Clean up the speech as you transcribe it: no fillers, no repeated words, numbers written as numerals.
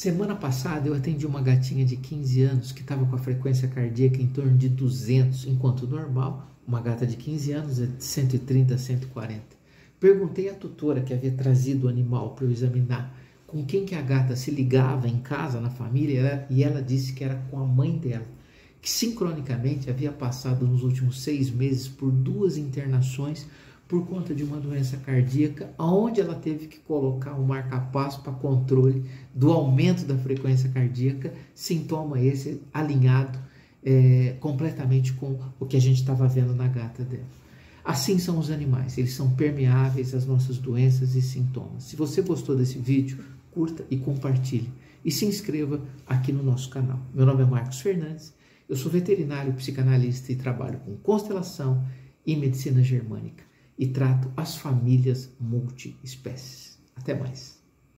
Semana passada eu atendi uma gatinha de 15 anos que estava com a frequência cardíaca em torno de 200, enquanto normal, uma gata de 15 anos é de 130 a 140. Perguntei à tutora que havia trazido o animal para eu examinar com quem que a gata se ligava em casa, na família, e ela disse que era com a mãe dela, que sincronicamente havia passado nos últimos 6 meses por 2 internações por conta de uma doença cardíaca, onde ela teve que colocar um marca-passo para controle do aumento da frequência cardíaca, sintoma esse alinhado completamente com o que a gente estava vendo na gata dela. Assim são os animais, eles são permeáveis às nossas doenças e sintomas. Se você gostou desse vídeo, curta e compartilhe. E se inscreva aqui no nosso canal. Meu nome é Marcos Fernandes, eu sou veterinário, psicanalista e trabalho com constelação e medicina germânica. E trato as famílias multiespécies. Até mais.